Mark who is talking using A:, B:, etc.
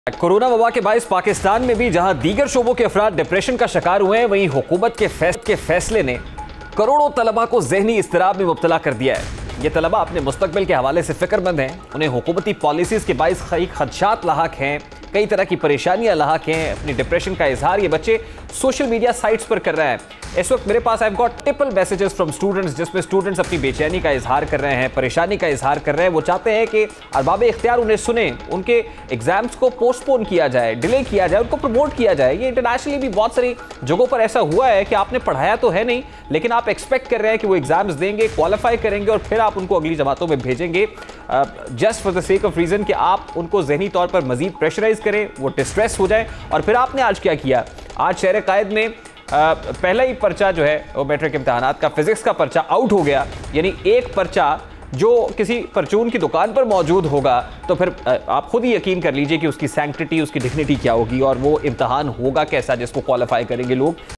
A: Corona वबा के बायस पाकिस्तान में भी जहां दीगर शोबों के अफराद डिप्रेशन का शिकार हुए हैं, वहीं हुकूमत के फैसले ने करोड़ों तलबा को ज़हनी इज़्तिराब में मुब्तला कर दिया है। ये तलबा अपने मुस्तकबिल के हवाले से फिक्रमंद हैं। उन्हें हुकूमती पॉलिसीज़ के बायस कई खदशात लाहक हैं, कई तरह की परेशानियां लाहक हैं। अपनी डिप्रेशन का इजहार ये बच्चे सोशल मीडिया साइट्स पर कर रहे हैं। इस वक्त मेरे पास I have got triple messages from students, जिसमें स्टूडेंट्स अपनी बेचैनी का इजहार कर रहे हैं, परेशानी का इजहार कर रहे हैं। वो चाहते हैं कि अरबाब इख्तियार उन्हें सुने, उनके एग्जाम्स को पोस्टपोन किया जाए, डिले किया जाए, उनको प्रमोट किया जाए। ये इंटरनेशनली भी बहुत सारी जगहों पर ऐसा हुआ है कि आपने पढ़ाया तो है नहीं, लेकिन आप एक्सपेक्ट कर रहे हैं कि वो एग्जाम्स देंगे, क्वालिफाई करेंगे और फिर आप उनको अगली जमातों में भेजेंगे, just for the sake of reason कि आप उनको जहनी तौर पर मजीद प्रेशराइज करें, वो डिस्ट्रेस हो जाए। और फिर आपने आज क्या किया? आज शहर कायद में पहला ही पर्चा जो है वो मैट्रिक इम्तहानात का फिजिक्स का पर्चा आउट हो गया। यानी एक पर्चा जो किसी परचून की दुकान पर मौजूद होगा, तो फिर आप खुद ही यकीन कर लीजिए कि उसकी सैंक्टिटी, उसकी डिग्निटी क्या होगी और वो इम्तहान होगा कैसा जिसको क्वालिफाई करेंगे लोग।